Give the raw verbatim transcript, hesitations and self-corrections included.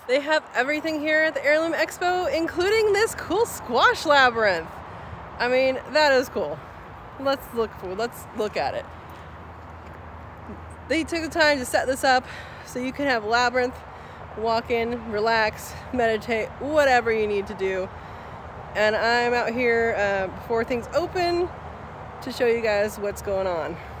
They have everything here at the Heirloom Expo, including this cool squash labyrinth. I mean, that is cool. Let's look for, let's look at it. They took the time to set this up so you can have Labyrinth, walk in, relax, meditate, whatever you need to do. And I'm out here uh, before things open to show you guys what's going on.